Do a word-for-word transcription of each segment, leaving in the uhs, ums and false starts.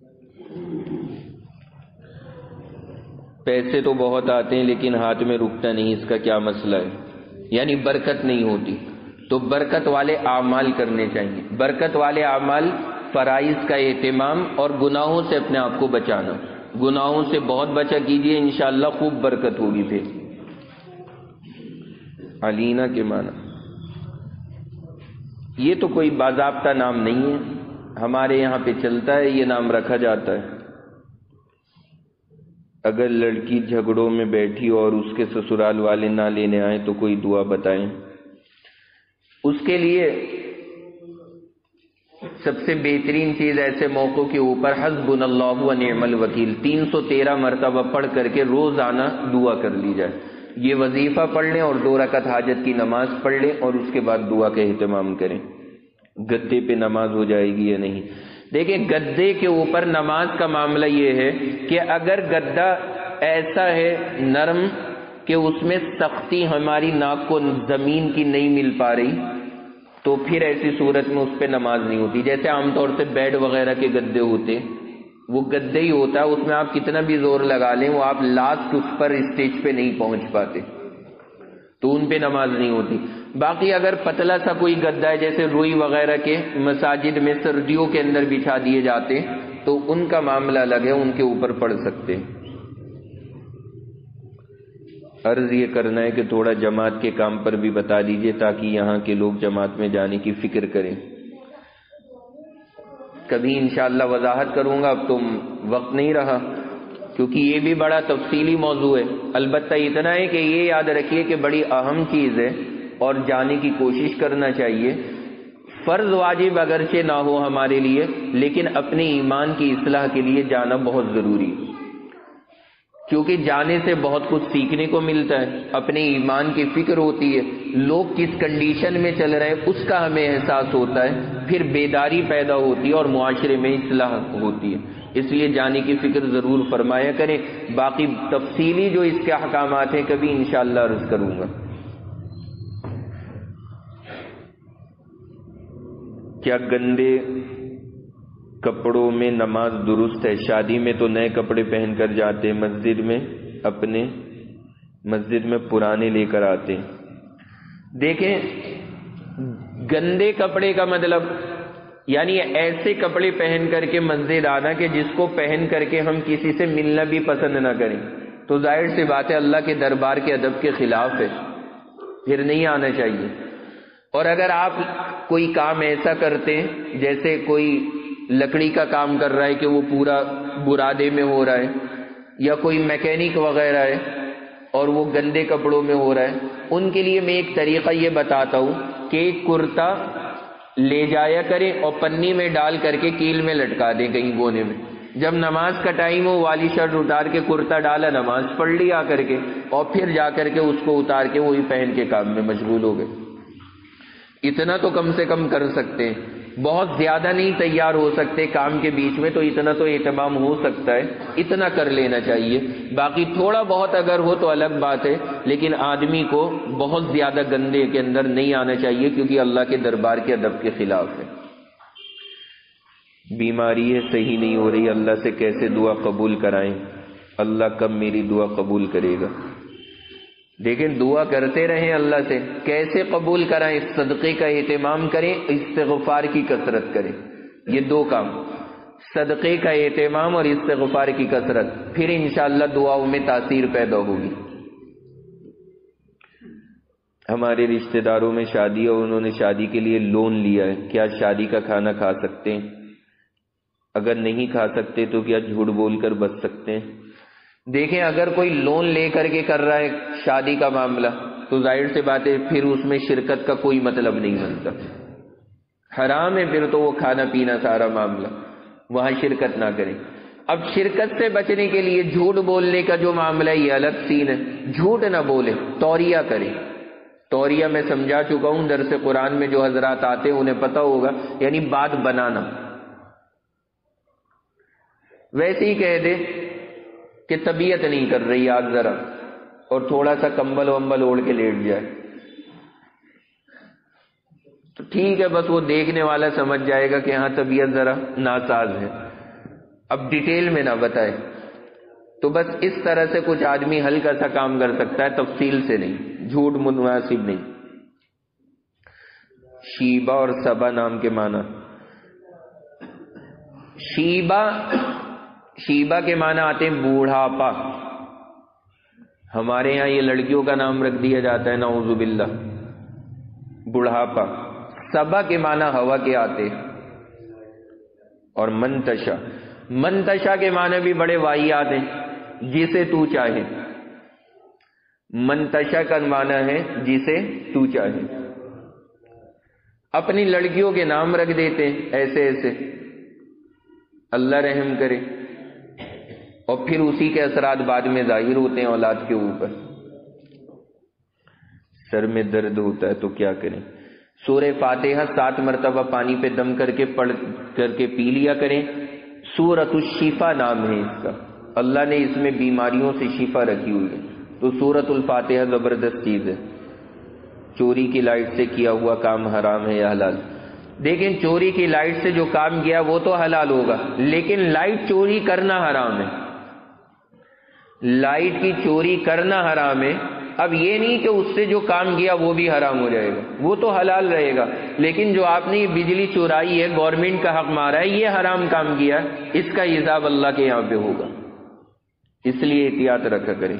پیسے تو بہت آتے ہیں لیکن ہاتھ میں رکتا نہیں، اس کا کیا مسئلہ ہے؟ یعنی برکت نہیں ہوتی، تو برکت والے اعمال کرنے چاہیے۔ برکت والے اعمال فرائض کا اہتمام اور گناہوں سے اپنے آپ کو بچانا، گناہوں سے بہت بچا کیجئے، انشاءاللہ خوب برکت ہوگی۔ پھر علینا کے معنی یہ تو کوئی باضابطہ نام نہیں ہے، ہمارے یہاں پہ چلتا ہے، یہ نام رکھا جاتا ہے۔ اگر لڑکی جھگڑوں میں بیٹھی اور اس کے سسرال والے نہ لینے آئے تو کوئی دعا بتائیں۔ اس کے لیے سب سے بہترین چیز ایسے موقعوں کے اوپر حسبنا اللہ و نعم الوکیل تین سو تیرہ مرتبہ پڑھ کر کے روزانہ دعا کر لی جائے۔ یہ وظیفہ پڑھ لیں اور دو رکعت حاجت کی نماز پڑھ لیں اور اس کے بعد دعا کا اہتمام کریں۔ گدے پہ نماز ہو جائے گی یا نہیں؟ دیکھیں، گدے کے اوپر نماز کا معاملہ یہ ہے کہ اگر گدا ایسا ہے نرم کہ اس میں سختی ہماری ناک کو زمین کی نہیں مل پا رہی تو پھر ایسی صورت میں اس پہ نماز نہیں ہوتی۔ جیسے عام طور سے بیڈ وغیرہ کے گدے ہوتے، وہ گدے ہی ہوتا ہے، اس میں آپ کتنا بھی زور لگا لیں وہ آپ لاسٹ اس پر اسٹیج پہ نہیں پہنچ پاتے، تو ان پہ نماز نہیں ہوتی۔ باقی اگر پتلا سا کوئی گدا ہے جیسے روئی وغیرہ کے مساجد میں سردیوں کے اندر بچھا دیے جاتے تو ان کا معاملہ الگ ہے، ان کے اوپر پڑھ سکتے۔ عرض یہ کرنا ہے کہ تھوڑا جماعت کے کام پر بھی بتا دیجئے تاکہ یہاں کے لوگ جماعت میں جانے کی فکر کریں۔ کبھی انشاءاللہ وضاحت کروں گا، اب تو وقت نہیں رہا کیونکہ یہ بھی بڑا تفصیلی موضوع ہے۔ البتہ اتنا ہے کہ یہ یاد رکھیے کہ بڑی اہم چیز ہے اور جانے کی کوشش کرنا چاہیے۔ فرض واجب اگرچہ نہ ہو ہمارے لیے، لیکن اپنے ایمان کی اصلاح کے لیے جانا بہت ضروری ہے، کیونکہ جانے سے بہت کچھ سیکھنے کو ملتا ہے، اپنے ایمان کی فکر ہوتی ہے، لوگ کس کنڈیشن میں چل رہے ہیں اس کا ہمیں احساس ہوتا ہے، پھر بیداری پیدا ہوتی ہے اور معاشرے میں اصلاح ہوتی ہے۔ اس لیے جانے کی فکر ضرور فرمایا کریں۔ باقی تفصیلی جو اس کے احکامات ہیں کبھی انشاءاللہ عرض کروں گا۔ کیا گندے کپڑوں میں نماز درست ہے؟ شادی میں تو نئے کپڑے پہن کر جاتے ہیں، مسجد میں اپنے مسجد میں پرانے لے کر آتے ہیں۔ دیکھیں، گندے کپڑے کا مطلب یعنی ایسے کپڑے پہن کر کے مسجد آنا کہ جس کو پہن کر کے ہم کسی سے ملنا بھی پسند نہ کریں، تو ظاہر سی بات ہے اللہ کے دربار کے ادب کے خلاف ہے، پھر نہیں آنا چاہیے۔ اور اگر آپ کوئی کام ایسا کرتے ہیں جیسے کوئی لکڑی کا کام کر رہا ہے کہ وہ پورا برادے میں ہو رہا ہے، یا کوئی میکینک وغیرہ ہے اور وہ گندے کپڑوں میں ہو رہا ہے، ان کے لیے میں ایک طریقہ یہ بتاتا ہوں کہ ایک کرتا لے جایا کریں اور پنی میں ڈال کر کے کیل میں لٹکا دیں کہیں کونے میں، جب نماز کا ٹائم ہو والی شرٹ اتار کے کرتا ڈالا، نماز پڑھ لی آ کر کے، اور پھر جا کر کے اس کو اتار کے وہی پہن کے کام میں مشغول ہو گئے۔ اتنا تو کم سے کم کر سکتے ہیں، بہت زیادہ نہیں تیار ہو سکتے کام کے بیچ میں، تو اتنا تو اہتمام ہو سکتا ہے، اتنا کر لینا چاہیے۔ باقی تھوڑا بہت اگر ہو تو الگ بات ہے، لیکن آدمی کو بہت زیادہ گندے کے اندر نہیں آنا چاہیے کیونکہ اللہ کے دربار کے ادب کے خلاف ہے۔ بیماری ہے، صحیح نہیں ہو رہی، اللہ سے کیسے دعا قبول کرائیں؟ اللہ کب میری دعا قبول کرے گا؟ دیکھیں، دعا کرتے رہیں اللہ سے، کیسے قبول کرائیں؟ صدقے کا اہتمام کریں، استغفار کی کثرت کریں، یہ دو کام، صدقے کا اہتمام اور استغفار کی کثرت، پھر انشاءاللہ دعاؤں میں تاثیر پیدا ہوگی۔ ہمارے رشتہ داروں میں شادی اور انہوں نے شادی کے لیے لون لیا ہے، کیا شادی کا کھانا کھا سکتے ہیں؟ اگر نہیں کھا سکتے تو کیا جھوٹ بول کر بچ سکتے ہیں؟ دیکھیں، اگر کوئی لون لے کر کے کر رہا ہے شادی کا معاملہ تو ظاہر سے بات ہے پھر اس میں شرکت کا کوئی مطلب نہیں بنتا، حرام ہے پھر تو وہ کھانا پینا سارا معاملہ، وہاں شرکت نہ کریں۔ اب شرکت سے بچنے کے لیے جھوٹ بولنے کا جو معاملہ ہے یہ الگ سین ہے، جھوٹ نہ بولیں، توریہ کریں۔ توریہ میں سمجھا چکا ہوں، درس قرآن میں جو حضرات آتے ہیں انہیں پتہ ہوگا، یعنی بات بنانا۔ ویسے ہی کہہ دے کہ طبیعت نہیں کر رہی آج ذرا، اور تھوڑا سا کمبل ومبل اوڑھ کے لیٹ جائے تو ٹھیک ہے، بس وہ دیکھنے والا سمجھ جائے گا کہ ہاں طبیعت ذرا ناساز ہے۔ اب ڈیٹیل میں نہ بتائے تو بس اس طرح سے کچھ آدمی ہلکا سا کام کر سکتا ہے، تفصیل سے نہیں، جھوٹ مناسب نہیں۔ شیبہ اور سبا نام کے معنی، شیبہ شیبہ کے معنی آتے ہیں بوڑھاپا، ہمارے یہاں یہ لڑکیوں کا نام رکھ دیا جاتا ہے نعوذ باللہ، بڑھاپا۔ سبا کے معنی ہوا کے آتے، اور منتشا، منتشا کے معنی بھی بڑے واحد ہیں، جسے تو چاہے، منتشا کا معنی ہے جسے تو چاہے۔ اپنی لڑکیوں کے نام رکھ دیتے ہیں ایسے ایسے، اللہ رحم کرے، اور پھر اسی کے اثرات بعد میں ظاہر ہوتے ہیں اولاد کے اوپر۔ سر میں درد ہوتا ہے تو کیا کریں؟ سورہ فاتحہ سات مرتبہ پانی پہ دم کر کے پڑھ کر کے پی لیا کریں۔ سورۃ الشفا نام ہے اس کا، اللہ نے اس میں بیماریوں سے شفا رکھی ہوئی ہے، تو سورۃ الفاتحہ زبردست چیز ہے۔ چوری کی لائٹ سے کیا ہوا کام حرام ہے یا حلال؟ دیکھیں، چوری کی لائٹ سے جو کام کیا وہ تو حلال ہوگا، لیکن لائٹ چوری کرنا حرام ہے، لائٹ کی چوری کرنا حرام ہے۔ اب یہ نہیں کہ اس سے جو کام کیا وہ بھی حرام ہو جائے گا، وہ تو حلال رہے گا، لیکن جو آپ نے یہ بجلی چورائی ہے، گورنمنٹ کا حق مارا ہے، یہ حرام کام کیا، اس کا حساب اللہ کے یہاں پہ ہوگا، اس لیے احتیاط رکھا کریں۔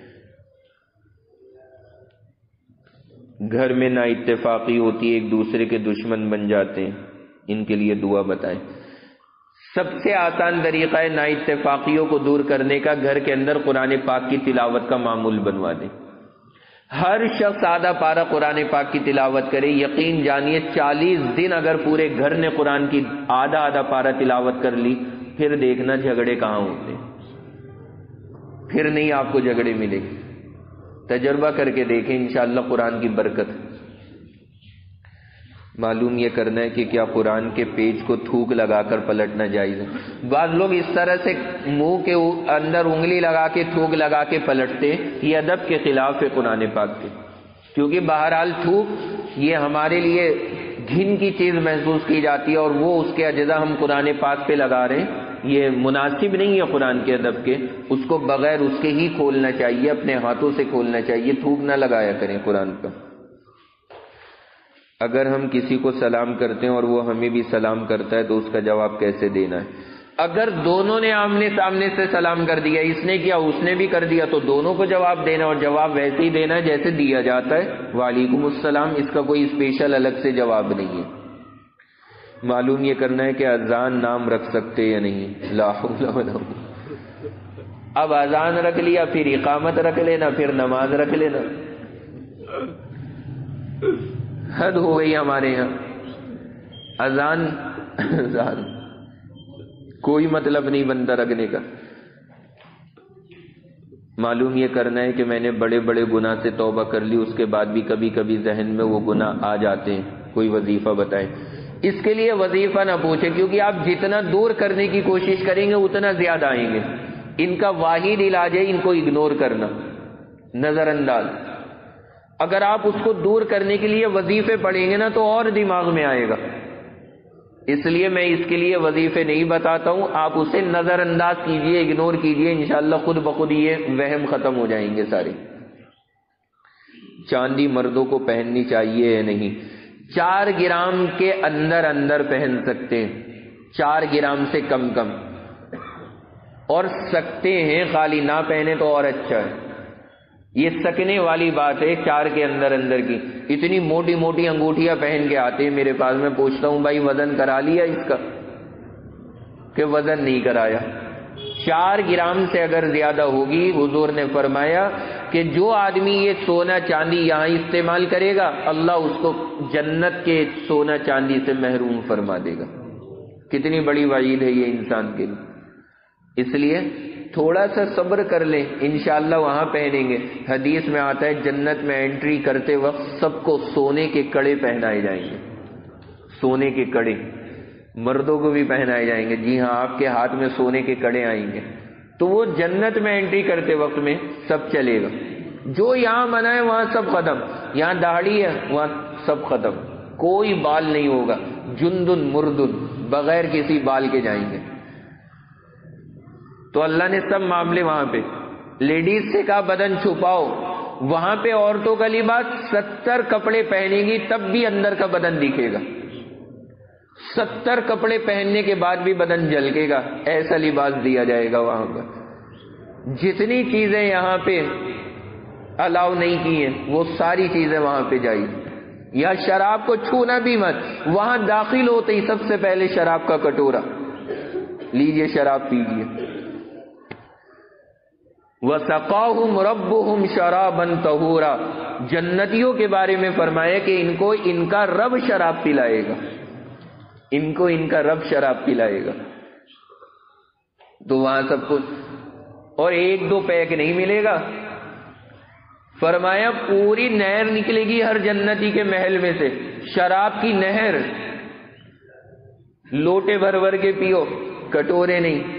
گھر میں نا اتفاقی ہوتی ہے، ایک دوسرے کے دشمن بن جاتے ہیں، ان کے لیے دعا بتائیں۔ سب سے آسان طریقہ ہے نا اتفاقیوں کو دور کرنے کا، گھر کے اندر قرآن پاک کی تلاوت کا معمول بنوا دیں۔ ہر شخص آدھا پارہ قرآن پاک کی تلاوت کرے، یقین جانیے چالیس دن اگر پورے گھر نے قرآن کی آدھا آدھا پارہ تلاوت کر لی، پھر دیکھنا جھگڑے کہاں ہوتے، پھر نہیں آپ کو جھگڑے ملے گے۔ تجربہ کر کے دیکھیں، انشاءاللہ قرآن کی برکت۔ معلوم یہ کرنا ہے کہ کیا قرآن کے پیج کو تھوک لگا کر پلٹنا جائز ہے؟ بعض لوگ اس طرح سے منہ کے اندر انگلی لگا کے تھوک لگا کے پلٹتے، یہ ادب کے خلاف ہے قرآن پاک کے، کیونکہ بہرحال تھوک یہ ہمارے لیے گھن کی چیز محسوس کی جاتی ہے، اور وہ اس کے اجزاء ہم قرآن پاک پہ لگا رہے ہیں، یہ مناسب نہیں ہے قرآن کے ادب کے، اس کو بغیر اس کے ہی کھولنا چاہیے، اپنے ہاتھوں سے کھولنا چاہیے، تھوک نہ لگایا کریں قرآن کا۔ اگر ہم کسی کو سلام کرتے ہیں اور وہ ہمیں بھی سلام کرتا ہے تو اس کا جواب کیسے دینا ہے؟ اگر دونوں نے آمنے سامنے سے سلام کر دیا، اس نے کیا اس نے بھی کر دیا، تو دونوں کو جواب دینا، اور جواب ویسے ہی دینا ہے جیسے دیا جاتا ہے، وعلیکم السلام، اس کا کوئی اسپیشل الگ سے جواب نہیں ہے۔ معلوم یہ کرنا ہے کہ اذان نام رکھ سکتے یا نہیں، لا حول ولا قوة۔ اب اذان رکھ لیا، پھر اقامت رکھ لینا، پھر نماز رکھ لینا، حد ہو گئی ہمارے یہاں۔ اذان اذان کوئی مطلب نہیں بنتا رکھنے کا۔ معلوم یہ کرنا ہے کہ میں نے بڑے بڑے گناہ سے توبہ کر لی، اس کے بعد بھی کبھی کبھی ذہن میں وہ گناہ آ جاتے ہیں، کوئی وظیفہ بتائیں۔ اس کے لیے وظیفہ نہ پوچھیں، کیونکہ آپ جتنا دور کرنے کی کوشش کریں گے اتنا زیادہ آئیں گے۔ ان کا واحد علاج ہے ان کو اگنور کرنا، نظر انداز۔ اگر آپ اس کو دور کرنے کے لیے وظیفے پڑھیں گے نا تو اور دماغ میں آئے گا، اس لیے میں اس کے لیے وظیفے نہیں بتاتا ہوں، آپ اسے نظر انداز کیجئے، اگنور کیجئے، انشاءاللہ خود بخود یہ وہم ختم ہو جائیں گے سارے۔ چاندی مردوں کو پہننی چاہیے یا نہیں؟ چار گرام کے اندر اندر پہن سکتے ہیں، چار گرام سے کم کم، اور سکتے ہیں، خالی نہ پہنے تو اور اچھا ہے۔ یہ سکنے والی بات ہے چار کے اندر اندر کی۔ اتنی موٹی موٹی انگوٹھیاں پہن کے آتے ہیں میرے پاس، میں پوچھتا ہوں بھائی وزن کرا لیا اس کا؟ کہ وزن نہیں کرایا۔ چار گرام سے اگر زیادہ ہوگی، حضور نے فرمایا کہ جو آدمی یہ سونا چاندی یہاں استعمال کرے گا، اللہ اس کو جنت کے سونا چاندی سے محروم فرما دے گا۔ کتنی بڑی وعید ہے یہ انسان کے لیے۔ اس لیے تھوڑا سا صبر کر لیں، انشاءاللہ وہاں پہنیں گے۔ حدیث میں آتا ہے جنت میں انٹری کرتے وقت سب کو سونے کے کڑے پہنائے جائیں گے، سونے کے کڑے، مردوں کو بھی پہنائے جائیں گے۔ جی ہاں، آپ کے ہاتھ میں سونے کے کڑے آئیں گے، تو وہ جنت میں انٹری کرتے وقت میں سب چلے گا۔ جو یہاں منع ہے وہاں سب ختم، یہاں داڑھی ہے وہاں سب ختم، کوئی بال نہیں ہوگا، جندن مردن، بغیر کسی بال کے جائیں گے۔ تو اللہ نے سب معاملے وہاں پہ، لیڈیز سے کہا بدن چھپاؤ، وہاں پہ عورتوں کا لباس ستر کپڑے پہنے گی تب بھی اندر کا بدن دکھے گا، ستر کپڑے پہننے کے بعد بھی بدن جھلکے گا، ایسا لباس دیا جائے گا وہاں پر۔ جتنی چیزیں یہاں پہ الاؤ نہیں کی ہیں وہ ساری چیزیں وہاں پہ جائیں۔ یا شراب کو چھونا بھی مت، وہاں داخل ہوتے ہی سب سے پہلے شراب کا کٹورا لیجئے، شراب پیجئے۔ وَسَقَاهُمْ رَبُّهُمْ شَرَابًا طَهُورًا، جنتیوں کے بارے میں فرمایا کہ ان کو ان کا رب شراب پلائے گا، ان کو ان کا رب شراب پلائے گا۔ تو وہاں سب کچھ، اور ایک دو پیک نہیں ملے گا، فرمایا پوری نہر نکلے گی ہر جنتی کے محل میں سے، شراب کی نہر، لوٹے بھر بھر کے پیو، کٹورے نہیں،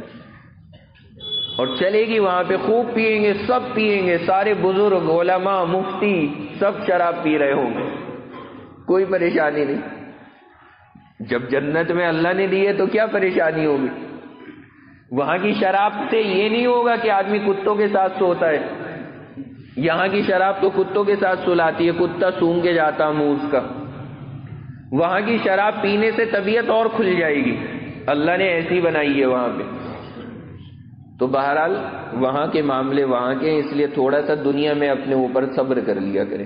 اور چلے گی وہاں پہ، خوب پیئیں گے، سب پیئیں گے، سارے بزرگ، علماء، مفتی سب شراب پی رہے ہوں گے، کوئی پریشانی نہیں۔ جب جنت میں اللہ نے دی ہے تو کیا پریشانی ہوگی؟ وہاں کی شراب سے یہ نہیں ہوگا کہ آدمی کتوں کے ساتھ سوتا ہے، یہاں کی شراب تو کتوں کے ساتھ سلاتی ہے، کتا سونگ کے جاتا منہ اس کا۔ وہاں کی شراب پینے سے طبیعت اور کھل جائے گی، اللہ نے ایسی بنائی ہے وہاں پہ۔ تو بہرحال وہاں کے معاملے وہاں کے، اس لیے تھوڑا سا دنیا میں اپنے اوپر صبر کر لیا کریں۔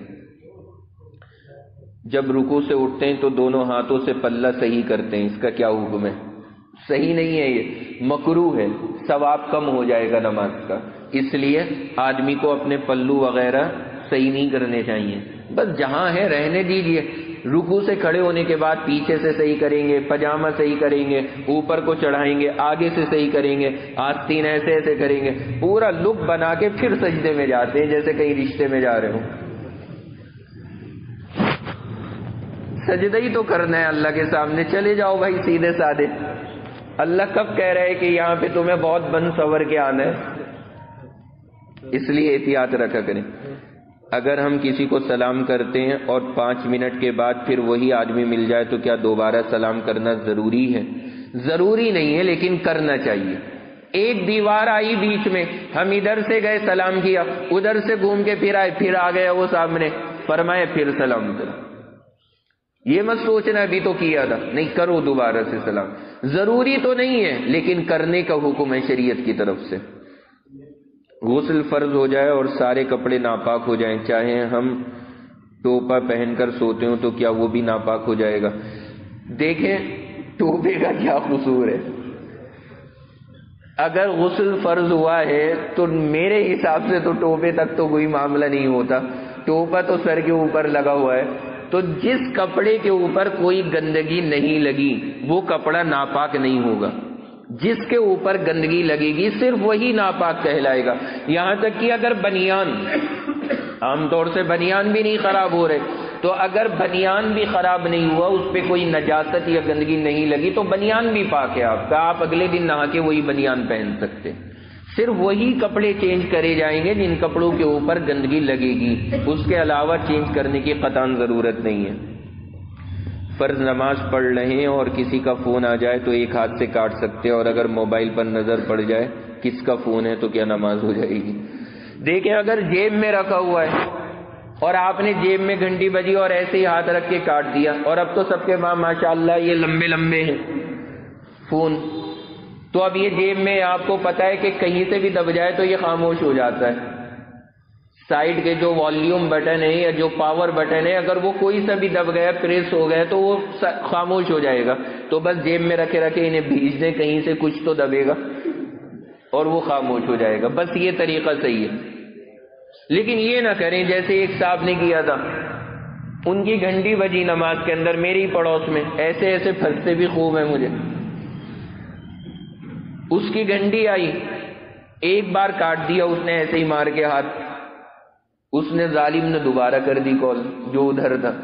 جب رکوع سے اٹھتے ہیں تو دونوں ہاتھوں سے پلہ صحیح کرتے ہیں، اس کا کیا حکم ہے؟ صحیح نہیں ہے، یہ مکروہ ہے، ثواب کم ہو جائے گا نماز کا، اس لیے آدمی کو اپنے پلو وغیرہ صحیح نہیں کرنے چاہیے، بس جہاں ہے رہنے دیجئے۔ رکوع سے کھڑے ہونے کے بعد پیچھے سے صحیح کریں گے، پجامہ صحیح کریں گے، اوپر کو چڑھائیں گے، آگے سے صحیح کریں گے، آستین ایسے ایسے کریں گے، پورا لک بنا کے پھر سجدے میں جاتے ہیں جیسے کہیں رشتے میں جا رہے ہوں۔ سجدہ ہی تو کرنا ہے اللہ کے سامنے، چلے جاؤ بھائی سیدھے سادے۔ اللہ کب کہہ رہے کہ یہاں پہ تمہیں بہت بن سور کے آنا ہے؟ اس لیے احتیاط رکھا کریں۔ اگر ہم کسی کو سلام کرتے ہیں اور پانچ منٹ کے بعد پھر وہی آدمی مل جائے تو کیا دوبارہ سلام کرنا ضروری ہے؟ ضروری نہیں ہے، لیکن کرنا چاہیے۔ ایک دیوار آئی بیچ میں، ہم ادھر سے گئے سلام کیا، ادھر سے گھوم کے پھر آئے، پھر آ گیا وہ سامنے، فرمائے پھر سلام کرو۔ یہ مت سوچنا ابھی تو کیا تھا، نہیں، کرو دوبارہ سے سلام۔ ضروری تو نہیں ہے لیکن کرنے کا حکم ہے شریعت کی طرف سے۔ غسل فرض ہو جائے اور سارے کپڑے ناپاک ہو جائیں، چاہے ہم ٹوپا پہن کر سوتے ہوں تو کیا وہ بھی ناپاک ہو جائے گا؟ دیکھیں ٹوپے کا کیا قصور ہے۔ اگر غسل فرض ہوا ہے تو میرے حساب سے تو ٹوپے تک تو کوئی معاملہ نہیں ہوتا، ٹوپا تو سر کے اوپر لگا ہوا ہے، تو جس کپڑے کے اوپر کوئی گندگی نہیں لگی وہ کپڑا ناپاک نہیں ہوگا، جس کے اوپر گندگی لگے گی صرف وہی ناپاک کہلائے گا۔ یہاں تک کہ اگر بنیان، عام طور سے بنیان بھی نہیں خراب ہو رہے، تو اگر بنیان بھی خراب نہیں ہوا، اس پہ کوئی نجاست یا گندگی نہیں لگی تو بنیان بھی پاک ہے آپ کا، آپ اگلے دن نہا کے وہی بنیان پہن سکتے۔ صرف وہی کپڑے چینج کرے جائیں گے جن کپڑوں کے اوپر گندگی لگے گی، اس کے علاوہ چینج کرنے کی قطعاً ضرورت نہیں ہے۔ فرض نماز پڑھ رہے ہیں اور کسی کا فون آ جائے تو ایک ہاتھ سے کاٹ سکتے ہیں، اور اگر موبائل پر نظر پڑ جائے کس کا فون ہے تو کیا نماز ہو جائے گی؟ دیکھیں اگر جیب میں رکھا ہوا ہے اور آپ نے جیب میں گھنٹی بجی اور ایسے ہی ہاتھ رکھ کے کاٹ دیا، اور اب تو سب کے پاس ماشاءاللہ یہ لمبے لمبے ہیں فون، تو اب یہ جیب میں آپ کو پتا ہے کہ کہیں سے بھی دب جائے تو یہ خاموش ہو جاتا ہے۔ سائڈ کے جو والیوم بٹن ہے یا جو پاور بٹن ہے، اگر وہ کوئی سا بھی دب گیا، پریس ہو گیا تو وہ خاموش ہو جائے گا، تو بس جیب میں رکھے رکھے انہیں بھیج دیں، کہیں سے کچھ تو دبے گا اور وہ خاموش ہو جائے گا، بس یہ طریقہ صحیح ہے۔ لیکن یہ نہ کریں جیسے ایک صاحب نے کیا تھا، ان کی گھنٹی بجی نماز کے اندر میری پڑوس میں، ایسے ایسے پھنستے بھی خوب ہیں مجھے، اس کی گھنٹی آئی، ایک بار کاٹ دیا اس نے ایسے ہی مار کے ہاتھ، اس نے ظالم نے دوبارہ کر دی کال جو ادھر تھا،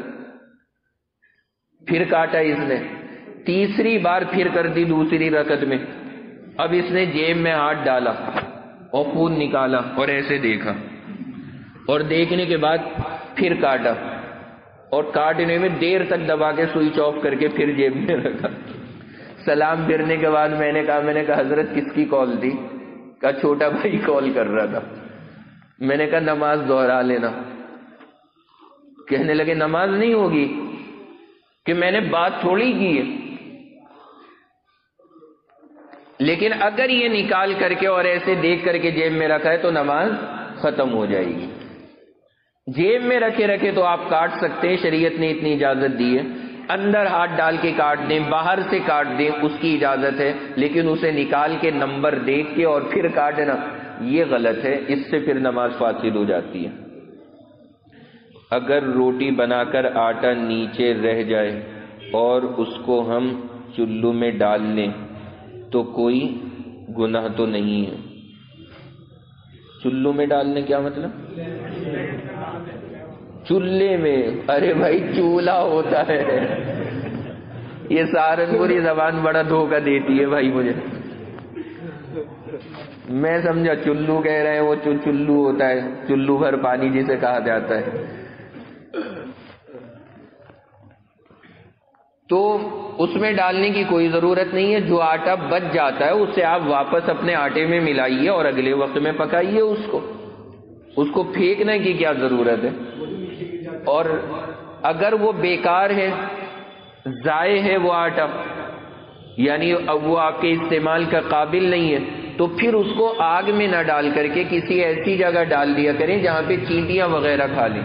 پھر کاٹا اس نے، تیسری بار پھر کر دی دوسری رکعت میں، اب اس نے جیب میں ہاتھ ڈالا اور خون نکالا اور ایسے دیکھا، اور دیکھنے کے بعد پھر کاٹا، اور کاٹنے میں دیر تک دبا کے سوئچ آف کر کے پھر جیب میں رکھا۔ سلام پھرنے کے بعد میں نے کہا میں نے کہا حضرت کس کی کال تھی؟ کہا چھوٹا بھائی کال کر رہا تھا۔ میں نے کہا نماز دوہرا لینا۔ کہنے لگے نماز نہیں ہوگی کہ میں نے بات تھوڑی کی ہے، لیکن اگر یہ نکال کر کے اور ایسے دیکھ کر کے جیب میں رکھا ہے تو نماز ختم ہو جائے گی۔ جیب میں رکھے رکھے تو آپ کاٹ سکتے ہیں، شریعت نے اتنی اجازت دی ہے۔ اندر ہاتھ ڈال کے کاٹ دیں، باہر سے کاٹ دیں، اس کی اجازت ہے، لیکن اسے نکال کے نمبر دیکھ کے اور پھر کاٹنا یہ غلط ہے، اس سے پھر نماز فاسد ہو جاتی ہے۔ اگر روٹی بنا کر آٹا نیچے رہ جائے اور اس کو ہم چلو میں ڈال لیں تو کوئی گناہ تو نہیں ہے۔ چلو میں ڈالنے کیا مطلب؟ چولہے میں؟ ارے بھائی چولہا ہوتا ہے، یہ سہارنپوری زبان بڑا دھوکہ دیتی ہے بھائی مجھے۔ میں سمجھا چلو کہہ رہے ہیں، وہ چلو ہوتا ہے، چلو بھر پانی جسے کہا جاتا ہے۔ تو اس میں ڈالنے کی کوئی ضرورت نہیں ہے، جو آٹا بچ جاتا ہے اسے آپ واپس اپنے آٹے میں ملائیے اور اگلے وقت میں پکائیے اس کو، اس کو پھینکنے کی کیا ضرورت ہے؟ اور اگر وہ بیکار ہے، ضائع ہے وہ آٹا، یعنی اب وہ آپ کے استعمال کا قابل نہیں ہے، تو پھر اس کو آگ میں نہ ڈال کر کے کسی ایسی جگہ ڈال دیا کریں جہاں پہ چینٹیاں وغیرہ کھا لیں،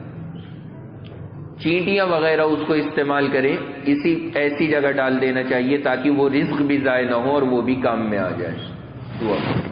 چینٹیاں وغیرہ اس کو استعمال کریں، اسی ایسی جگہ ڈال دینا چاہیے تاکہ وہ رزق بھی ضائع نہ ہو اور وہ بھی کام میں آ جائے۔